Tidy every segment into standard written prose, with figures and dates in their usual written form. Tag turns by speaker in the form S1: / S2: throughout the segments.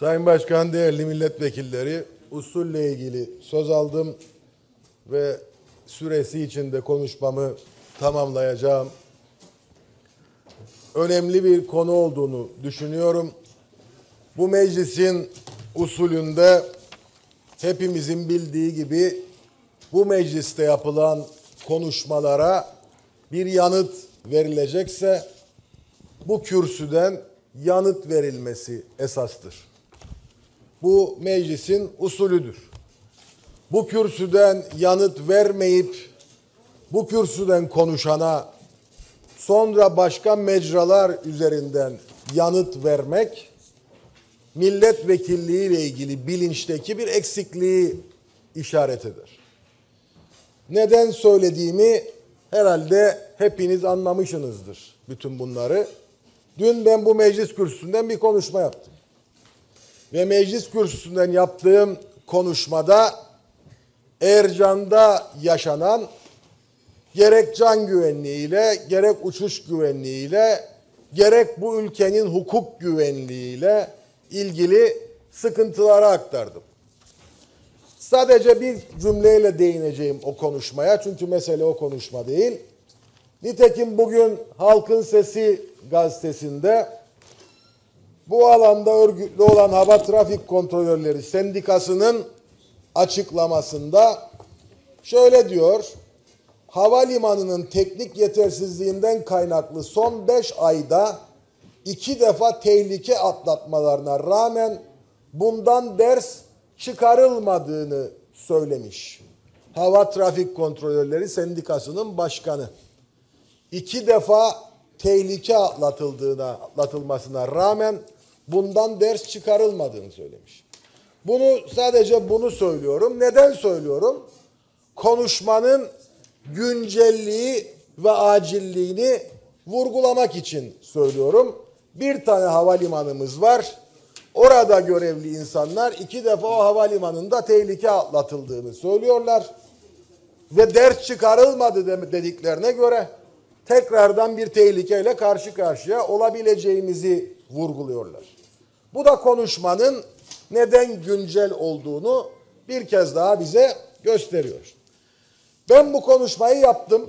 S1: Sayın Başkan, değerli milletvekilleri, usulle ilgili söz aldım ve süresi içinde konuşmamı tamamlayacağım. Önemli bir konu olduğunu düşünüyorum. Bu meclisin usulünde hepimizin bildiği gibi bu mecliste yapılan konuşmalara bir yanıt verilecekse bu kürsüden yanıt verilmesi esastır. Bu meclisin usulüdür. Bu kürsüden yanıt vermeyip bu kürsüden konuşana sonra başka mecralar üzerinden yanıt vermek milletvekilliği ile ilgili bilinçteki bir eksikliği işaret eder. Neden söylediğimi herhalde hepiniz anlamışsınızdır bütün bunları. Dün ben bu meclis kürsüsünden bir konuşma yaptım. Ve meclis kürsüsünden yaptığım konuşmada Ercan'da yaşanan gerek can güvenliğiyle, gerek uçuş güvenliğiyle, gerek bu ülkenin hukuk güvenliğiyle ilgili sıkıntıları aktardım. Sadece bir cümleyle değineceğim o konuşmaya, çünkü mesele o konuşma değil. Nitekim bugün Halkın Sesi gazetesinde bu alanda örgütlü olan Hava Trafik Kontrolörleri Sendikası'nın açıklamasında şöyle diyor: havalimanının teknik yetersizliğinden kaynaklı son 5 ayda 2 defa tehlike atlatmalarına rağmen bundan ders çıkarılmadığını söylemiş. Hava Trafik Kontrolörleri Sendikası'nın başkanı. 2 defa tehlike atlatılmasına rağmen bundan ders çıkarılmadığını söylemiş. Sadece bunu söylüyorum. Neden söylüyorum? Konuşmanın güncelliği ve acilliğini vurgulamak için söylüyorum. Bir tane havalimanımız var. Orada görevli insanlar 2 defa o havalimanında tehlike atlatıldığını söylüyorlar. Ve ders çıkarılmadı dediklerine göre tekrardan bir tehlikeyle karşı karşıya olabileceğimizi vurguluyorlar. Bu da konuşmanın neden güncel olduğunu bir kez daha bize gösteriyor. Ben bu konuşmayı yaptım.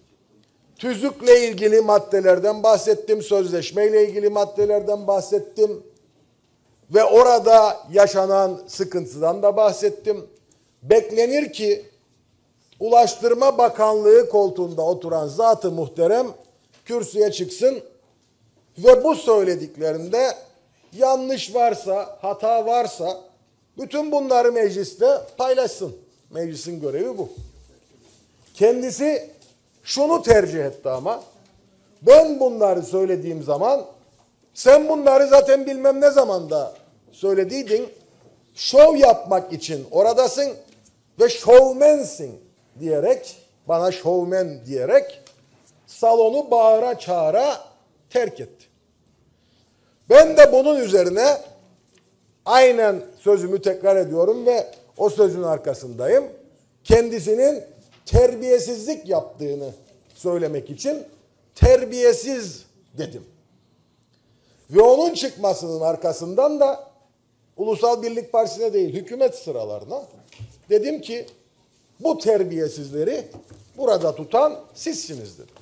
S1: Tüzükle ilgili maddelerden bahsettim, sözleşmeyle ilgili maddelerden bahsettim ve orada yaşanan sıkıntıdan da bahsettim. Beklenir ki Ulaştırma Bakanlığı koltuğunda oturan zat-ı muhterem kürsüye çıksın ve bu söylediklerinde yanlış varsa, hata varsa bütün bunları mecliste paylaşsın. Meclisin görevi bu. Kendisi şunu tercih etti ama: ben bunları söylediğim zaman sen bunları zaten bilmem ne zamanda söylediydin, şov yapmak için oradasın ve şovmensin diyerek, bana şovmen diyerek salonu bağıra çağıra terk etti. Ben de bunun üzerine aynen sözümü tekrar ediyorum ve o sözün arkasındayım. Kendisinin terbiyesizlik yaptığını söylemek için terbiyesiz dedim. Ve onun çıkmasının arkasından da Ulusal Birlik Partisi'ne değil, hükümet sıralarına dedim ki bu terbiyesizleri burada tutan sizsiniz dedim.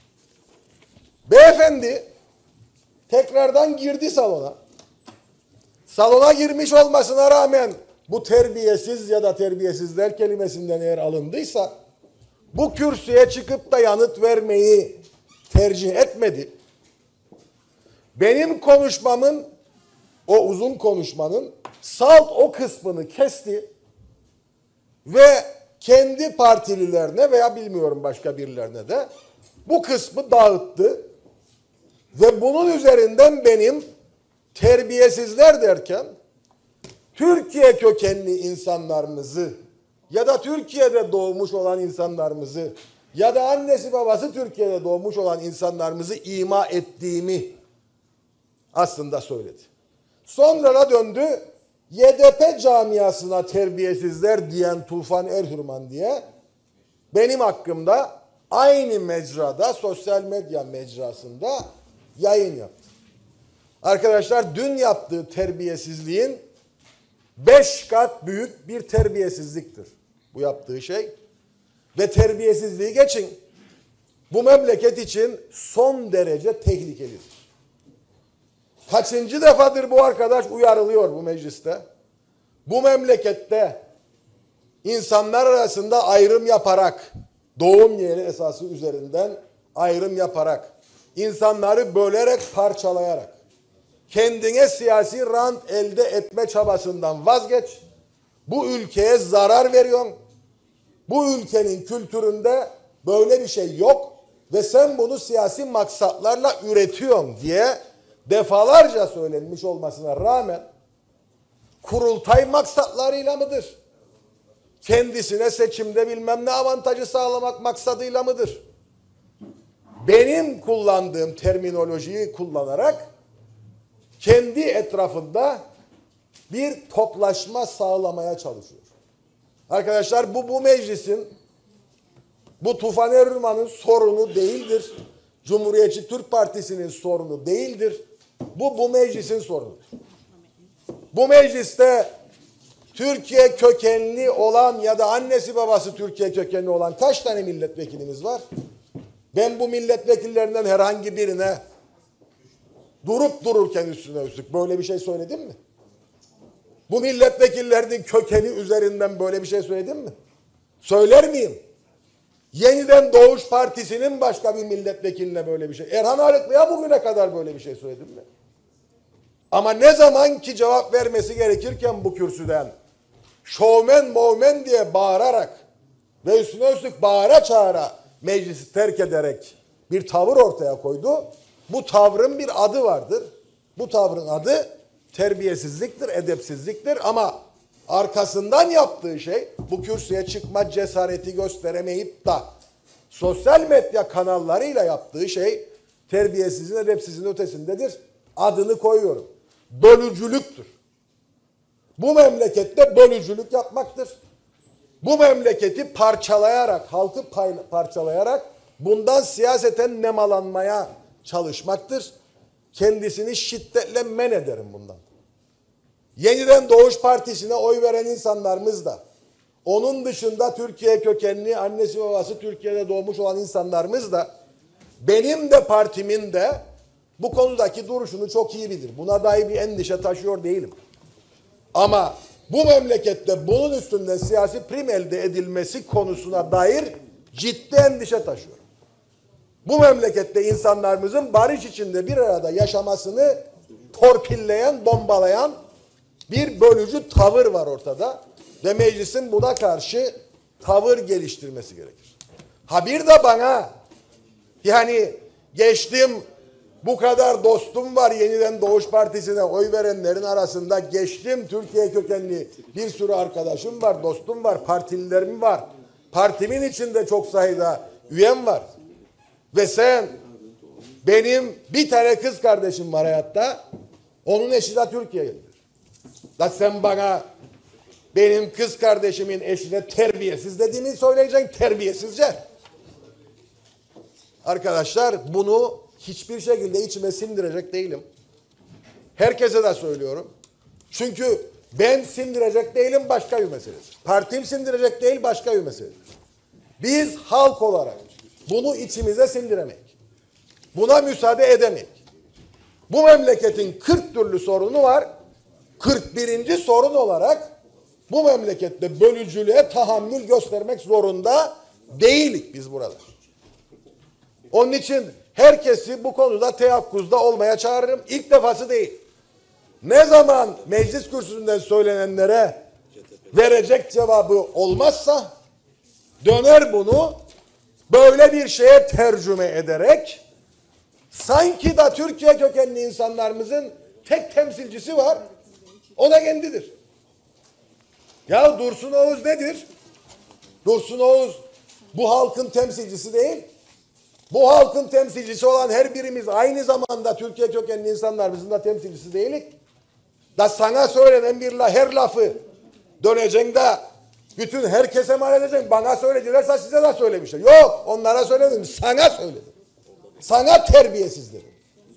S1: Beyefendi tekrardan girdi salona. Salona girmiş olmasına rağmen bu terbiyesiz ya da terbiyesizler kelimesinden eğer alındıysa bu kürsüye çıkıp da yanıt vermeyi tercih etmedi. Benim konuşmamın, o uzun konuşmanın salt o kısmını kesti ve kendi partililerine veya bilmiyorum başka birilerine de bu kısmı dağıttı ve bunun üzerinden benim terbiyesizler derken Türkiye kökenli insanlarımızı ya da Türkiye'de doğmuş olan insanlarımızı ya da annesi babası Türkiye'de doğmuş olan insanlarımızı ima ettiğimi aslında söyledi. Sonra da döndü, YDP camiasına terbiyesizler diyen Tufan Erhürman diye benim hakkımda aynı mecrada, sosyal medya mecrasında yayın yaptı. Arkadaşlar dün yaptığı terbiyesizliğin 5 kat büyük bir terbiyesizliktir bu yaptığı şey. Ve terbiyesizliği geçin, bu memleket için son derece tehlikelidir. Kaçıncı defadır bu arkadaş uyarılıyor bu mecliste? Bu memlekette insanlar arasında ayrım yaparak, doğum yeri esası üzerinden ayrım yaparak, insanları bölerek, parçalayarak, kendine siyasi rant elde etme çabasından vazgeç. Bu ülkeye zarar veriyorsun. Bu ülkenin kültüründe böyle bir şey yok ve sen bunu siyasi maksatlarla üretiyorsun diye defalarca söylenmiş olmasına rağmen kurultay maksatlarıyla mıdır? Kendisine seçimde bilmem ne avantajı sağlamak maksadıyla mıdır? Benim kullandığım terminolojiyi kullanarak kendi etrafında bir toplaşma sağlamaya çalışıyor. Arkadaşlar bu meclisin, bu Tufan Erman'ın sorunu değildir. Cumhuriyetçi Türk Partisi'nin sorunu değildir. Bu meclisin sorunudur. Bu mecliste Türkiye kökenli olan ya da annesi babası Türkiye kökenli olan kaç tane milletvekilimiz var? Ben bu milletvekillerinden herhangi birine durup dururken üstüne üstlük böyle bir şey söyledim mi? Bu milletvekillerinin kökeni üzerinden böyle bir şey söyledim mi? Söyler miyim? Yeniden Doğuş Partisi'nin başka bir milletvekiline böyle bir şey. Erhan Arıklı'ya bugüne kadar böyle bir şey söyledim mi? Ama ne zaman ki cevap vermesi gerekirken bu kürsüden şovmen diye bağırarak ve üstüne üstlük bağıra çağıra meclisi terk ederek bir tavır ortaya koydu. Bu tavrın bir adı vardır. Bu tavrın adı terbiyesizliktir, edepsizliktir ama arkasından yaptığı şey bu kürsüye çıkma cesareti gösteremeyip da sosyal medya kanallarıyla yaptığı şey terbiyesizin, edepsizin ötesindedir. Adını koyuyorum. Bölücülüktür. Bu memlekette bölücülük yapmaktır. Bu memleketi parçalayarak, halkı parçalayarak bundan siyaseten nemalanmaya çalışmaktır. Kendisini şiddetle men ederim bundan. Yeniden Doğuş Partisi'ne oy veren insanlarımız da, onun dışında Türkiye kökenli, annesi babası Türkiye'de doğmuş olan insanlarımız da, benim de partimin de bu konudaki duruşunu çok iyi bilir. Buna dair bir endişe taşıyor değilim. Ama bu memlekette bunun üstünden siyasi prim elde edilmesi konusuna dair ciddi endişe taşıyor. Bu memlekette insanlarımızın barış içinde bir arada yaşamasını torpilleyen, bombalayan bir bölücü tavır var ortada ve meclisin buna karşı tavır geliştirmesi gerekir. Ha bir de bana yani geçtim bu kadar dostum var Yeniden Doğuş Partisi'ne oy verenlerin arasında, geçtim Türkiye kökenli bir sürü arkadaşım var, dostum var, partililerim var. Partimin içinde çok sayıda üyem var. Ve sen, benim bir tane kız kardeşim var hayatta, onun eşi de Türkiye'lidir. Da sen bana benim kız kardeşimin eşine terbiyesiz dediğini söyleyeceksin, terbiyesizce. Arkadaşlar bunu hiçbir şekilde içime sindirecek değilim. Herkese de söylüyorum. Çünkü ben sindirecek değilim, başka bir meseledir. Partim sindirecek değil, başka bir meseledir. Biz halk olarak bunu içimize sindiremeyiz. Buna müsaade edemeyiz. Bu memleketin 40 türlü sorunu var. 41. sorun olarak bu memlekette bölücülüğe tahammül göstermek zorunda değilik biz burada. Onun için herkesi bu konuda teyakkuzda olmaya çağırırım. İlk defası değil. Ne zaman meclis kürsüsünden söylenenlere verecek cevabı olmazsa döner bunu böyle bir şeye tercüme ederek sanki da Türkiye kökenli insanlarımızın tek temsilcisi var. O da kendidir. Ya Dursun Oğuz nedir? Dursun Oğuz bu halkın temsilcisi değil. Bu halkın temsilcisi olan her birimiz aynı zamanda Türkiye kökenli insanlarımızın da temsilcisi değilik. Da sana söylenen her lafı döneceksin de bütün herkese mal edeceksin. Bana söyledilerse size de söylemişler. Yok, onlara söylemedim. Sana söyledim. Sana terbiyesiz dedim.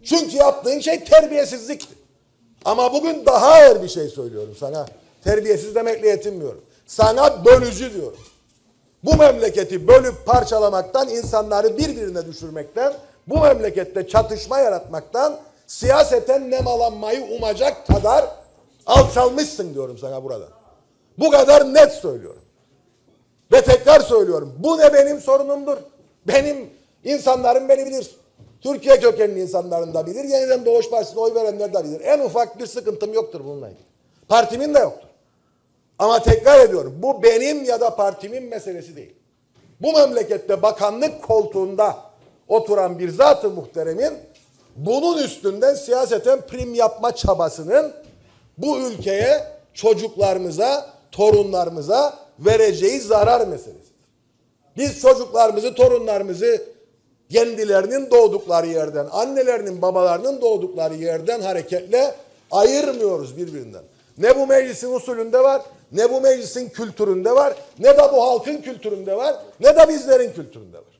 S1: Çünkü yaptığın şey terbiyesizlikti. Ama bugün daha ağır bir şey söylüyorum sana. Terbiyesiz demekle yetinmiyorum. Sana bölücü diyorum. Bu memleketi bölüp parçalamaktan, insanları birbirine düşürmekten, bu memlekette çatışma yaratmaktan, siyaseten nemalanmayı umacak kadar alçalmışsın diyorum sana burada. Bu kadar net söylüyorum. Ve tekrar söylüyorum. Bu ne benim sorunumdur. Benim insanlarım beni bilir. Türkiye kökenli insanların da bilir. Yeniden Doğuş Partisi'ne oy verenler de bilir. En ufak bir sıkıntım yoktur bununla ilgili. Partimin de yoktur. Ama tekrar ediyorum. Bu benim ya da partimin meselesi değil. Bu memlekette bakanlık koltuğunda oturan bir zat-ı muhteremin bunun üstünden siyaseten prim yapma çabasının bu ülkeye, çocuklarımıza, torunlarımıza vereceği zarar meselesidir. Biz çocuklarımızı, torunlarımızı kendilerinin doğdukları yerden, annelerinin, babalarının doğdukları yerden hareketle ayırmıyoruz birbirinden. Ne bu meclisin usulünde var, ne bu meclisin kültüründe var, ne de bu halkın kültüründe var, ne de bizlerin kültüründe var.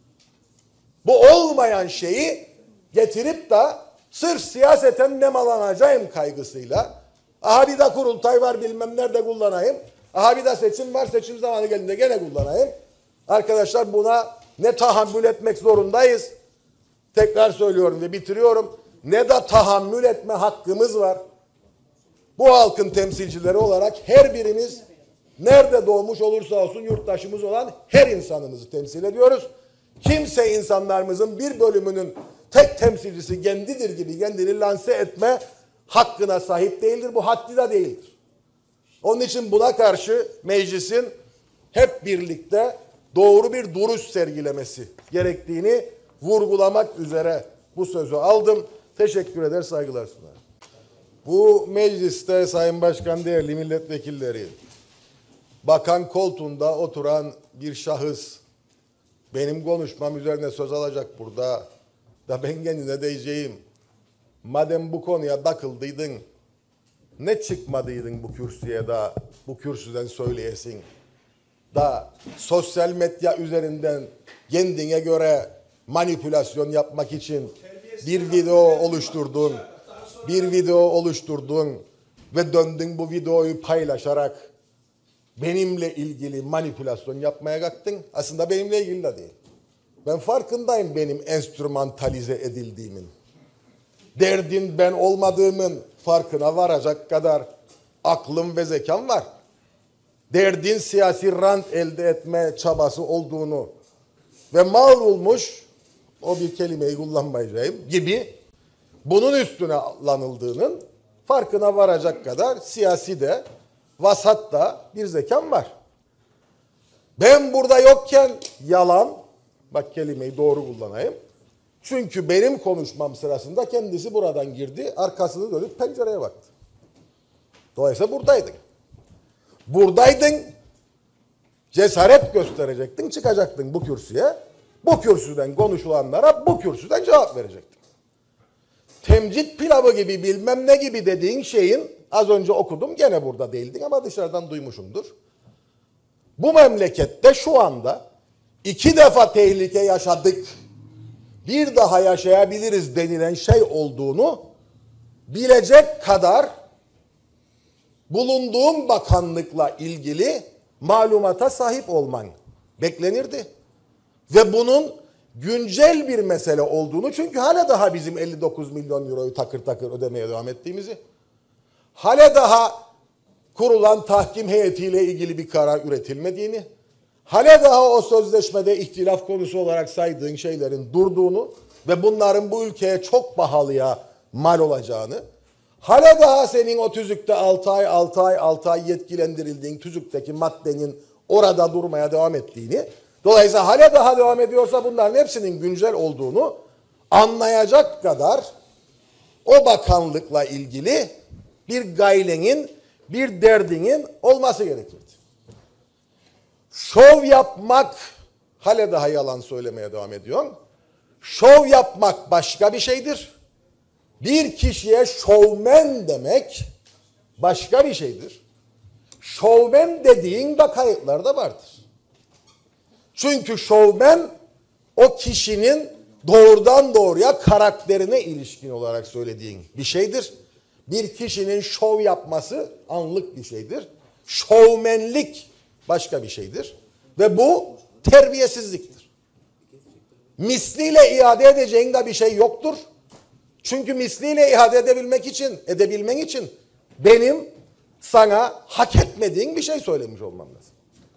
S1: Bu olmayan şeyi getirip de sırf siyaseten nemalanacağım kaygısıyla, aha bir de kurultay var bilmem nerede kullanayım, aha bir de seçim var seçim zamanı gelince gene kullanayım. Arkadaşlar buna ne tahammül etmek zorundayız, tekrar söylüyorum ve bitiriyorum, ne de tahammül etme hakkımız var. Bu halkın temsilcileri olarak her birimiz nerede doğmuş olursa olsun yurttaşımız olan her insanımızı temsil ediyoruz. Kimse insanlarımızın bir bölümünün tek temsilcisi kendidir gibi kendini lanse etme hakkına sahip değildir. Bu haddi de değildir. Onun için buna karşı meclisin hep birlikte doğru bir duruş sergilemesi gerektiğini vurgulamak üzere bu sözü aldım. Teşekkür eder, saygılar sunarım. Bu mecliste Sayın Başkan, değerli milletvekilleri, bakan koltuğunda oturan bir şahıs benim konuşmam üzerine söz alacak burada da ben kendine diyeceğim. Madem bu konuya takıldıydın, ne çıkmadıydın bu kürsüye da bu kürsüden söyleyesin da sosyal medya üzerinden kendine göre manipülasyon yapmak için bir video oluşturdun ve döndün bu videoyu paylaşarak benimle ilgili manipülasyon yapmaya kalktın. Aslında benimle ilgili de değil. Ben farkındayım benim enstrümantalize edildiğimin. Derdin ben olmadığımın farkına varacak kadar aklım ve zekam var. Derdin siyasi rant elde etme çabası olduğunu ve mal olmuş, o bir kelimeyi kullanmayacağım gibi, bunun üstüne lanıldığının farkına varacak kadar siyasi de vasat da bir zekam var. Ben burada yokken yalan, bak kelimeyi doğru kullanayım. Çünkü benim konuşmam sırasında kendisi buradan girdi, arkasını dönüp pencereye baktı. Dolayısıyla buradaydın. Buradaydın, cesaret gösterecektin, çıkacaktın bu kürsüye. Bu kürsüden konuşulanlara bu kürsüden cevap verecektin. Temcit pilavı gibi bilmem ne gibi dediğin şeyin az önce okudum, gene burada değildin ama dışarıdan duymuşumdur. Bu memlekette şu anda 2 defa tehlike yaşadık, bir daha yaşayabiliriz denilen şey olduğunu bilecek kadar bulunduğum bakanlıkla ilgili malumata sahip olman beklenirdi. Ve bunun güncel bir mesele olduğunu, çünkü hala daha bizim 59 milyon euroyu takır takır ödemeye devam ettiğimizi, hala daha kurulan tahkim heyetiyle ilgili bir karar üretilmediğini, hala daha o sözleşmede ihtilaf konusu olarak saydığın şeylerin durduğunu ve bunların bu ülkeye çok pahalıya mal olacağını, hala daha senin o tüzükte 6 ay yetkilendirildiğin tüzükteki maddenin orada durmaya devam ettiğini, dolayısıyla hala daha devam ediyorsa bunların hepsinin güncel olduğunu anlayacak kadar o bakanlıkla ilgili bir gaylenin, bir derdinin olması gerekirdi. Şov yapmak, hala daha yalan söylemeye devam ediyorsun. Şov yapmak başka bir şeydir. Bir kişiye şovmen demek başka bir şeydir. Şovmen dediğin de kayıtlarda vardır. Çünkü şovmen o kişinin doğrudan doğruya karakterine ilişkin olarak söylediğin bir şeydir. Bir kişinin şov yapması anlık bir şeydir. Şovmenlik başka bir şeydir. Ve bu terbiyesizliktir. Misliyle iade edeceğin de bir şey yoktur. Çünkü misliyle iade edebilmen için benim sana hak etmediğin bir şey söylemiş olmam lazım.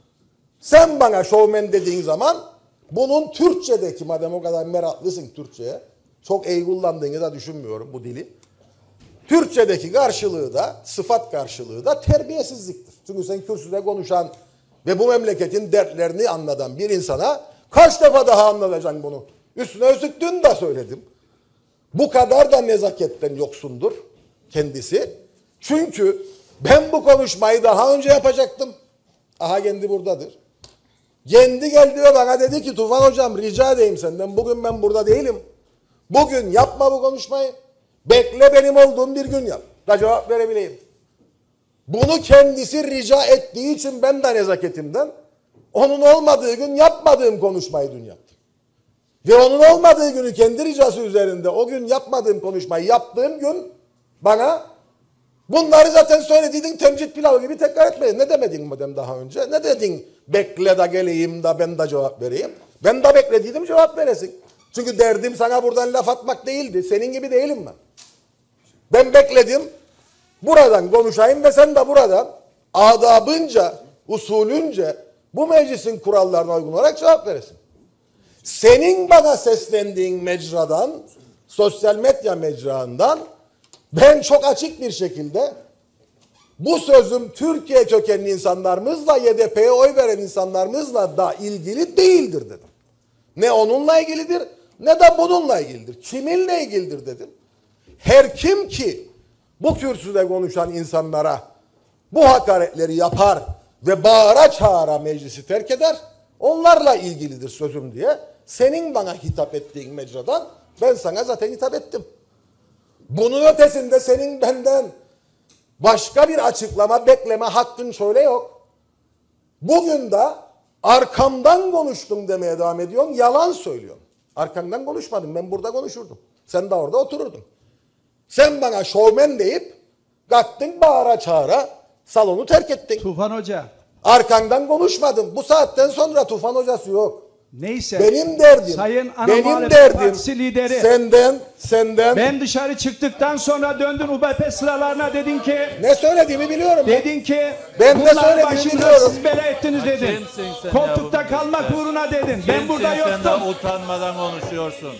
S1: Sen bana şovmen dediğin zaman bunun Türkçedeki, madem o kadar meraklısın Türkçe'ye, çok iyi kullandığını da düşünmüyorum bu dili. Türkçedeki karşılığı da, sıfat karşılığı da terbiyesizliktir. Çünkü sen kürsüde konuşan ve bu memleketin dertlerini anlatan bir insana kaç defa daha anlatacaksın bunu? Üstüne üstlük dün de söyledim. Bu kadar da nezaketten yoksundur kendisi. Çünkü ben bu konuşmayı daha önce yapacaktım. Aha kendi buradadır. Kendi geldi ve bana dedi ki Tufan hocam rica edeyim senden, bugün ben burada değilim. Bugün yapma bu konuşmayı. Bekle benim olduğum bir gün yap. Da cevap verebileyim. Bunu kendisi rica ettiği için ben de nezaketimden onun olmadığı gün yapmadığım konuşmayı dün yaptım. Ve onun olmadığı günü kendi ricası üzerinde o gün yapmadığım konuşmayı yaptığım gün bana bunları zaten söylediydin temcit pilavı gibi tekrar etmeyin. Ne demedin madem daha önce? Ne dedin? Bekle de geleyim de ben de cevap vereyim. Ben de beklediydim cevap veresin. Çünkü derdim sana buradan laf atmak değildi. Senin gibi değilim ben. Ben bekledim. Buradan konuşayım ve sen de buradan adabınca, usulünce bu meclisin kurallarına uygun olarak cevap veresin. Senin bana seslendiğin mecradan, sosyal medya mecrağından ben çok açık bir şekilde bu sözüm Türkiye kökenli insanlarımızla, YDP'ye oy veren insanlarımızla da ilgili değildir dedim. Ne onunla ilgilidir ne de bununla ilgilidir. Kiminle ilgilidir dedim. Her kim ki bu kürsüde konuşan insanlara bu hakaretleri yapar ve bağıra çağıra meclisi terk eder, onlarla ilgilidir sözüm diye senin bana hitap ettiğin mecradan ben sana zaten hitap ettim. Bunun ötesinde senin benden başka bir açıklama bekleme hakkın şöyle yok. Bugün de arkamdan konuştum demeye devam ediyorsun, yalan söylüyorsun. Arkamdan konuşmadım, ben burada konuşurdum. Sen de orada otururdun. Sen bana şovmen deyip kalktın bağıra çağıra salonu terk ettin.
S2: Tufan Hoca.
S1: Arkandan konuşmadım. Bu saatten sonra Tufan hocası yok.
S2: Neyse.
S1: Benim derdim.
S2: Sayın Ana
S1: benim
S2: Muhalefet
S1: derdim.
S2: Partisi lideri.
S1: Senden.
S2: Ben dışarı çıktıktan sonra döndün UBP sıralarına dedin ki.
S1: Ne söylediğimi biliyorum.
S2: Dedin ki.
S1: Ben ne söylediğimi
S2: başımıza
S1: biliyorum.
S2: siz bela ettiniz dedin. Koltukta kalmak uğruna dedin. Ben burada yoktum.
S3: Sen de utanmadan konuşuyorsun.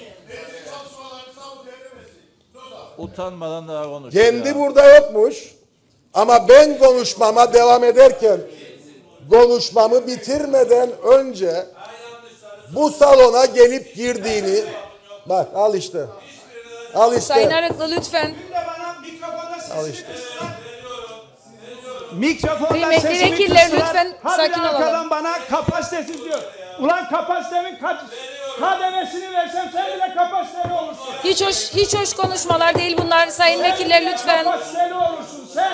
S3: Utanmadan daha konuşuyor.
S1: Kendi burada yokmuş. Ama ben konuşmama devam ederken konuşmamı bitirmeden önce bu salona gelip girdiğini bak al işte. Al işte.
S4: Sayın Arıklı lütfen.
S1: Al işte.
S2: Mikrofonla
S4: Kıymetli
S2: sesimi
S4: vekiller,
S2: kıstılar.
S4: lütfen sakin olalım.
S2: Arkadan bana kapasitesiz diyor. Ulan kapasitemin kademesini versem sen bile kapasiteli olursun.
S4: Hiç hoş konuşmalar değil bunlar. Sayın vekiller lütfen.
S2: Kapasiteli olursun sen.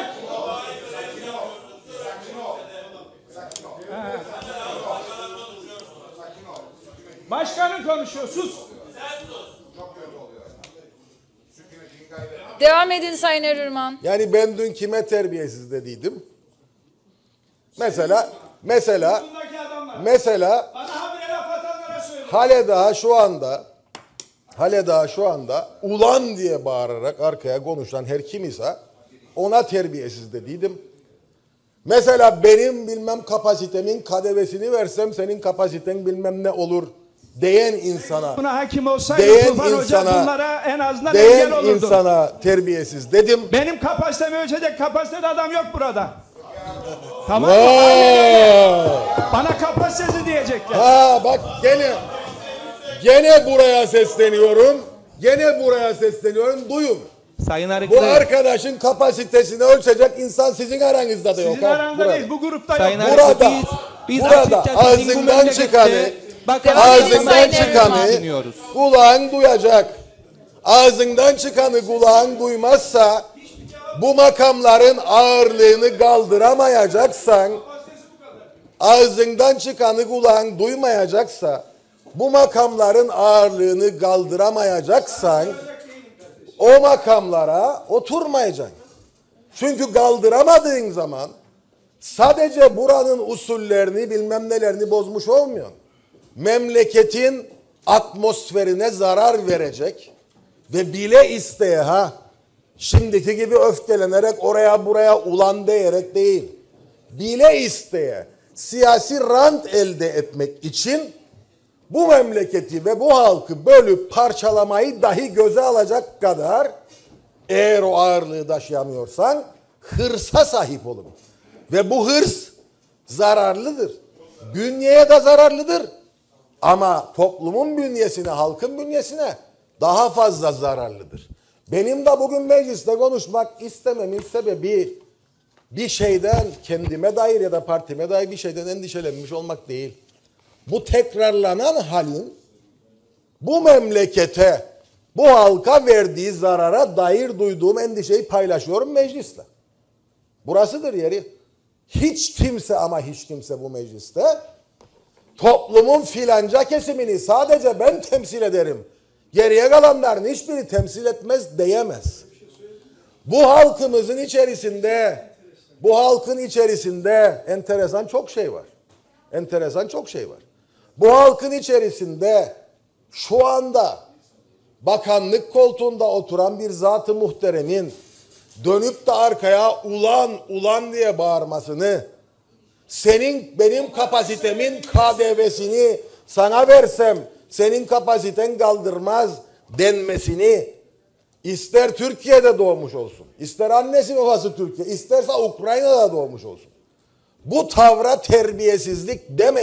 S2: Başkanın konuşuyor, sus.
S4: Devam edin Sayın Erürman.
S1: Yani ben dün kime terbiyesiz dediydim? Mesela
S2: Bundaki adamlar. Bana habire laf atanlara söyle.
S1: hale daha şu anda ulan diye bağırarak arkaya konuşan her kim ise ona terbiyesiz dediydim. Mesela benim bilmem kapasitemin kademesini versem senin kapasiten bilmem ne olur diyen insana,
S2: Buna hakim olsaydı Tufan Hoca bunlara en azından engel olurdu.
S1: insana terbiyesiz dedim.
S2: Benim kapasitemi ölçecek kapasitede adam yok burada. Tamam mı? Bana kapasitesi diyecekler.
S1: Ha bak gene buraya sesleniyorum. Duyun.
S3: Sayın
S1: Bu
S3: Arıklı.
S1: arkadaşın kapasitesini ölçecek insan sizin aranızda da yok.
S2: Sizin aranızda
S1: Burada.
S2: değil, bu grupta
S3: Sayın
S2: yok.
S3: Arıklı, biz
S1: Burada
S3: açıkça sizin bu
S1: ağzından
S3: memlekette
S1: çıkanı,
S3: dinliyoruz.
S1: kulağın duyacak. Ağzından çıkanı kulağın duymazsa, bu makamların ağırlığını kaldıramayacaksan, ağzından çıkanı kulağın duymayacaksa, bu makamların ağırlığını kaldıramayacaksan o makamlara oturmayacaksın. Çünkü kaldıramadığın zaman sadece buranın usullerini bilmem nelerini bozmuş olmuyor. Memleketin atmosferine zarar verecek ve bile isteye şimdiki gibi öfkelenerek oraya buraya ulan diyerek değil, bile isteye siyasi rant elde etmek için bu memleketi ve bu halkı bölüp parçalamayı dahi göze alacak kadar eğer o ağırlığı taşıyamıyorsan hırsa sahip olun. Ve bu hırs zararlıdır. Bünyeye de zararlıdır. Ama toplumun bünyesine, halkın bünyesine daha fazla zararlıdır. Benim de bugün mecliste konuşmak istememin sebebi bir şeyden kendime dair ya da partime dair bir şeyden endişelenmiş olmak değil. Bu tekrarlanan halin bu memlekete, bu halka verdiği zarara dair duyduğum endişeyi paylaşıyorum meclisle. Burasıdır yeri. Hiç kimse ama hiç kimse bu mecliste toplumun filanca kesimini sadece ben temsil ederim, geriye kalanların hiçbiri temsil etmez diyemez. Bu halkımızın içerisinde, bu halkın içerisinde enteresan çok şey var. Enteresan çok şey var. Bu halkın içerisinde şu anda bakanlık koltuğunda oturan bir zat-ı muhteremin dönüp de arkaya ulan ulan diye bağırmasını, senin benim kapasitemin KDV'sini sana versem senin kapasiten kaldırmaz denmesini, ister Türkiye'de doğmuş olsun, ister annesi babası Türkiye, isterse Ukrayna'da doğmuş olsun, bu tavra terbiyesizlik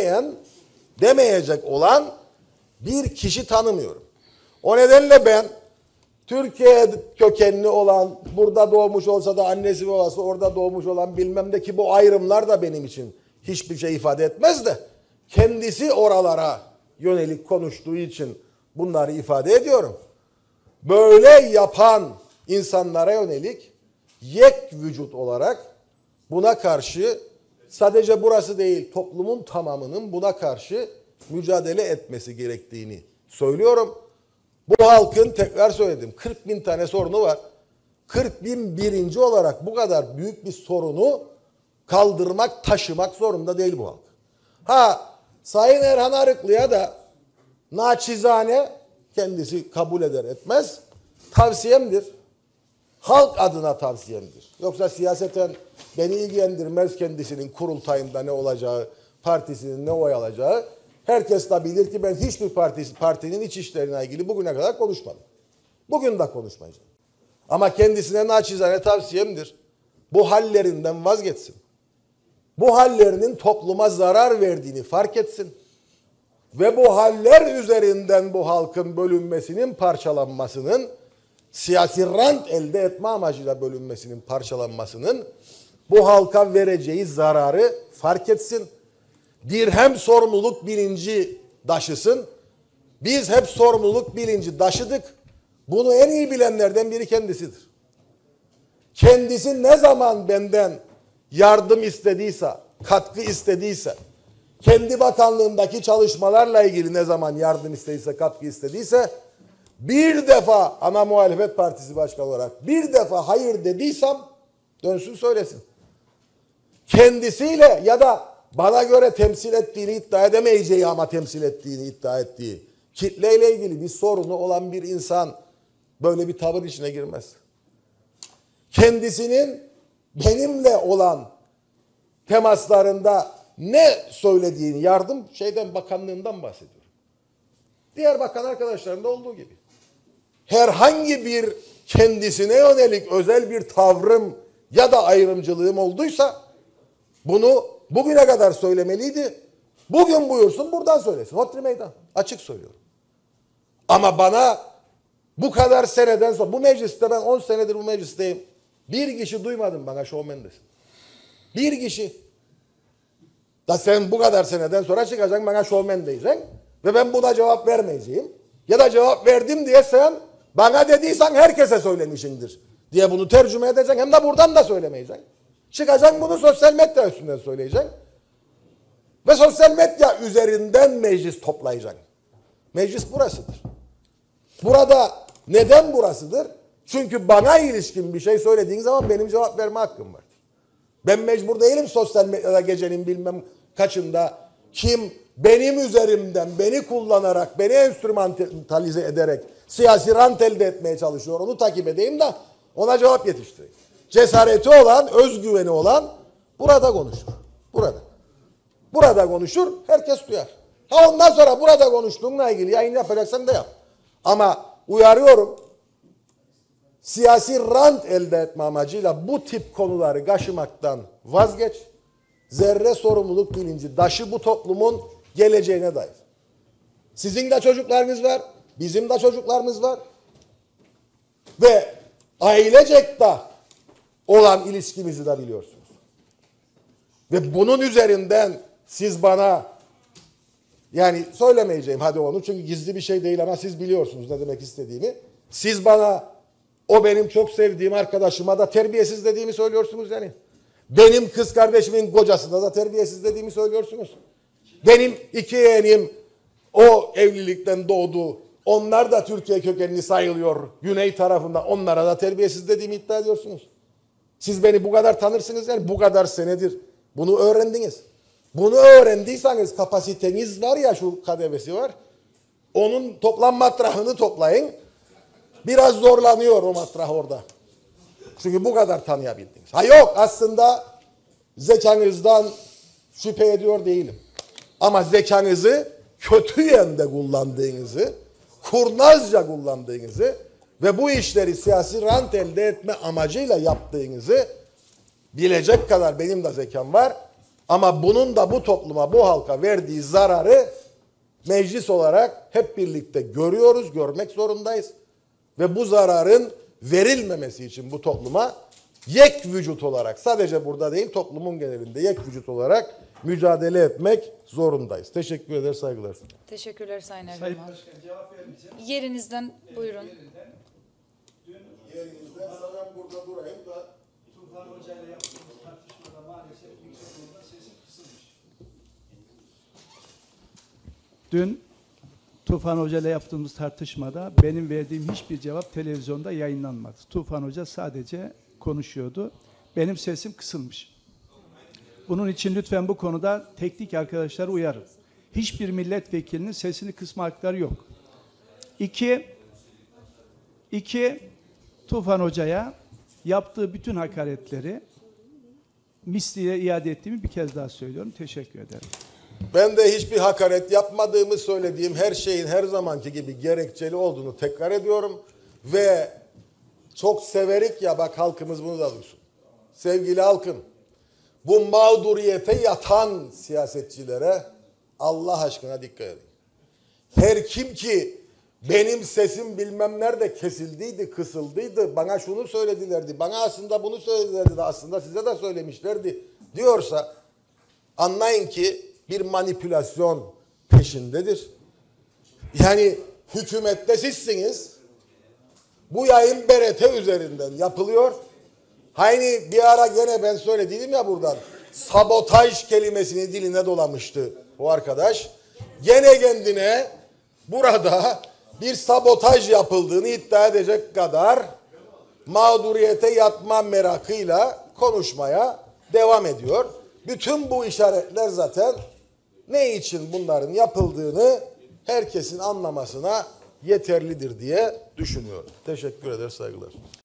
S1: demeyecek olan bir kişi tanımıyorum. O nedenle ben Türkiye kökenli olan, burada doğmuş olsa da annesi babası orada doğmuş olan bilmem de ki bu ayrımlar da benim için hiçbir şey ifade etmez de kendisi oralara yönelik konuştuğu için bunları ifade ediyorum. Böyle yapan insanlara yönelik yek vücut olarak buna karşı sadece burası değil toplumun tamamının buna karşı mücadele etmesi gerektiğini söylüyorum. Bu halkın tekrar söyledim 40 bin tane sorunu var. 40 bin birinci olarak bu kadar büyük bir sorunu kaldırmak, taşımak zorunda değil bu halk. Sayın Erhan Arıklı'ya da naçizane kendisi kabul eder etmez tavsiyemdir. Halk adına tavsiyemdir. Yoksa siyaseten beni ilgilendirmez kendisinin kurultayında ne olacağı, partisinin ne oy alacağı. Herkes de bilir ki ben hiçbir partinin iç işlerine ilgili bugüne kadar konuşmadım. Bugün de konuşmayacağım. Ama kendisine naçizane tavsiyemdir. Bu hallerinden vazgeçsin. Bu hallerinin topluma zarar verdiğini fark etsin. Ve bu haller üzerinden bu halkın bölünmesinin, parçalanmasının, siyasi rant elde etme amacıyla bölünmesinin, parçalanmasının bu halka vereceği zararı fark etsin. Dirhem sorumluluk bilinci taşısın. Biz hep sorumluluk bilinci taşıdık. Bunu en iyi bilenlerden biri kendisidir. Kendisi ne zaman benden yardım istediyse, katkı istediyse, kendi bakanlığındaki çalışmalarla ilgili ne zaman yardım istediyse, katkı istediyse, bir defa ana muhalefet partisi başkanı olarak bir defa hayır dediysem dönsün söylesin. Kendisiyle ya da bana göre temsil ettiğini iddia edemeyeceği ama temsil ettiğini iddia ettiği kitleyle ilgili bir sorunu olan bir insan böyle bir tavır içine girmez. Kendisinin benimle olan temaslarında ne söylediğini yardım bakanlığından bahsediyorum. Diğer bakan arkadaşlarında olduğu gibi. Herhangi bir kendisine yönelik özel bir tavrım ya da ayrımcılığım olduysa bunu bugüne kadar söylemeliydi. Bugün buyursun buradan söylesin. Hodri meydan. Açık söylüyorum. Ama bana bu kadar seneden sonra bu mecliste ben 10 senedir bu meclisteyim. Bir kişi duymadım bana şovmen desin. Bir kişi. Da sen bu kadar seneden sonra çıkacaksın bana şovmen diyeceksin. Ve ben buna cevap vermeyeceğim. Ya da cevap verdim diye sen bana dediysen herkese söylemişindir diye bunu tercüme edeceksin. Hem de buradan da söylemeyeceksin. Çıkacaksın bunu sosyal medya üstünden söyleyeceksin. Ve sosyal medya üzerinden meclis toplayacaksın. Meclis burasıdır. Burada neden burasıdır? Çünkü bana ilişkin bir şey söylediğin zaman benim cevap verme hakkım vardır. Ben mecbur değilim sosyal medyada gecenin bilmem kaçında kim benim üzerimden beni kullanarak, beni enstrümantalize ederek siyasi rant elde etmeye çalışıyor. Onu takip edeyim de ona cevap yetiştireyim. Cesareti olan, özgüveni olan burada konuşur. Burada. Burada konuşur, herkes duyar. Ha ondan sonra burada konuştuğunla ilgili yayın yapacaksan da yap. Ama uyarıyorum, siyasi rant elde etme amacıyla bu tip konuları kaşımaktan vazgeç. Zerre sorumluluk bilinci taşı bu toplumun geleceğine dair. Sizin de çocuklarınız var, bizim de çocuklarımız var. Ve ailecek de olan ilişkimizi de biliyorsunuz. Ve bunun üzerinden siz bana, yani söylemeyeceğim hadi onu çünkü gizli bir şey değil ama siz biliyorsunuz ne demek istediğimi. Siz bana o benim çok sevdiğim arkadaşıma da terbiyesiz dediğimi söylüyorsunuz yani. Benim kız kardeşimin kocasına da terbiyesiz dediğimi söylüyorsunuz. Benim iki yeğenim o evlilikten doğdu. Onlar da Türkiye kökenli sayılıyor. Güney tarafında onlara da terbiyesiz dediğimi iddia ediyorsunuz. Siz beni bu kadar tanırsınız yani bu kadar senedir. Bunu öğrendiniz. Bunu öğrendiyseniz kapasiteniz var ya şu KDV'si var. Onun toplam matrahını toplayın. Biraz zorlanıyor o matrah orada. Çünkü bu kadar tanıyabildiniz. Ha yok aslında zekanızdan şüphe ediyor değilim. Ama zekanızı kötü yönde kullandığınızı, kurnazca kullandığınızı ve bu işleri siyasi rant elde etme amacıyla yaptığınızı bilecek kadar benim de zekam var. Ama bunun da bu topluma, bu halka verdiği zararı meclis olarak hep birlikte görüyoruz, görmek zorundayız. Ve bu zararın verilmemesi için bu topluma yek vücut olarak, sadece burada değil toplumun genelinde yek vücut olarak mücadele etmek zorundayız. Teşekkür eder, saygılar.
S4: Teşekkürler Sayın
S2: Sayın
S4: Erdoğan.
S2: Başkan cevap vermeyeceğim.
S4: Yerinizden buyurun.
S1: Yerinizden sana burada durayım da.
S2: Tufan Hoca ile yaptığımız tartışmada maalesef yüksek yolda sesim kısılmış. Dün Tufan Hoca ile yaptığımız tartışmada benim verdiğim hiçbir cevap televizyonda yayınlanmadı. Tufan Hoca sadece konuşuyordu. Benim sesim kısılmış. Bunun için lütfen bu konuda teknik arkadaşları uyarın. Hiçbir milletvekilinin sesini kısma hakları yok. İki, Tufan Hoca'ya yaptığı bütün hakaretleri misliyle iade ettiğimi bir kez daha söylüyorum. Teşekkür ederim.
S1: Ben de hiçbir hakaret yapmadığımı söylediğim her şeyin her zamanki gibi gerekçeli olduğunu tekrar ediyorum. Ve çok severik ya bak halkımız bunu da duysun. Sevgili halkım, bu mağduriyete yatan siyasetçilere Allah aşkına dikkat edin. Her kim ki benim sesim bilmem nerede kesildiydi, kısıldıydı, bana şunu söyledilerdi, bana aslında bunu söyledilerdi de aslında size de söylemişlerdi diyorsa anlayın ki bir manipülasyon peşindedir. Yani hükümette sizsiniz. Bu yayın BRT üzerinden yapılıyor. Hani bir ara gene ben söyledim ya buradan. Sabotaj kelimesini diline dolamıştı o arkadaş. Gene kendine burada bir sabotaj yapıldığını iddia edecek kadar mağduriyete yatma merakıyla konuşmaya devam ediyor. Bütün bu işaretler zaten ne için bunların yapıldığını herkesin anlamasına yeterlidir diye düşünüyorum. Teşekkür eder, saygılar.